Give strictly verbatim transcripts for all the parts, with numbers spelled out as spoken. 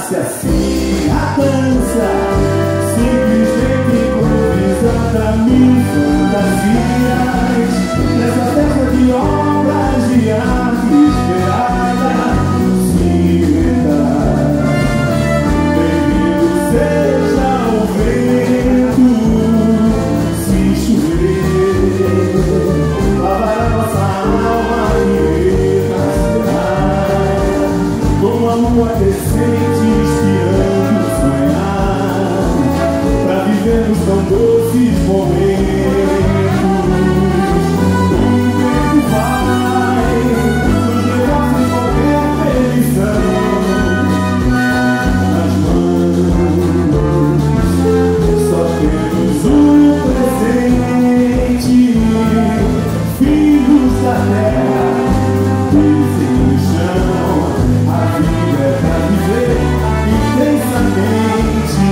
nasce assim a dança, simplesmente improvisada, mil fantasias, nessa festa de obras de arte esperada, se inventar. Bem-vindo seja o vento, se chover, lavar a nossa alma e refrescar, com a lua decente espiando sonhar, pra vivermos tão doces momentos. O vento vai nos levar sem qualquer permissão, nas mãos só temos o presente, filhos da terra, dizem no chão, a vida é pra viver intensamente.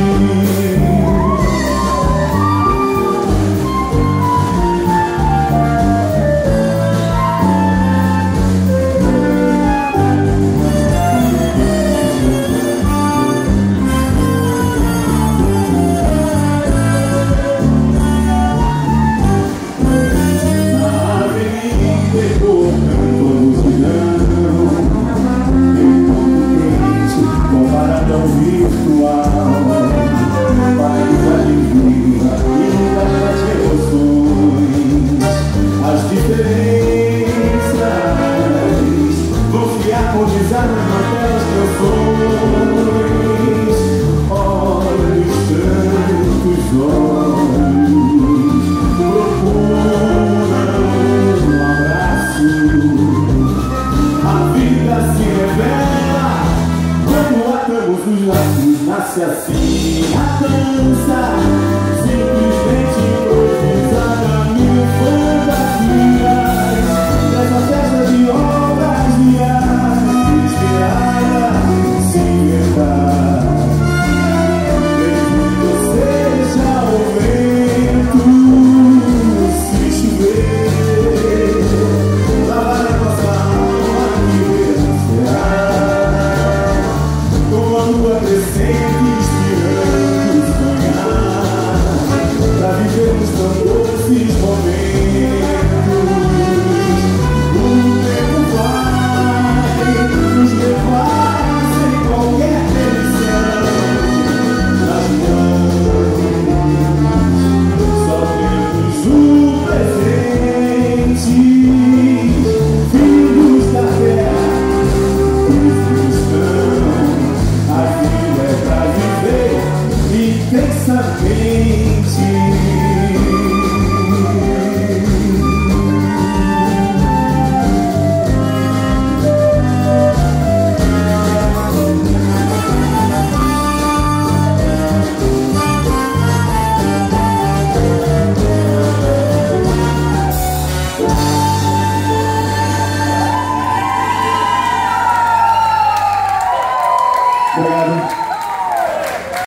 Nasce assim a dança, simplesmente